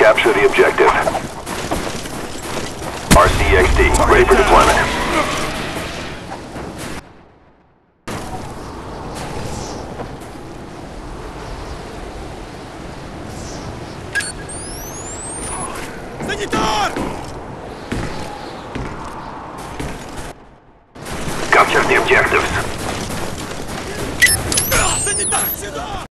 capture the objective. RCXD, ready for deployment. Capture the objectives.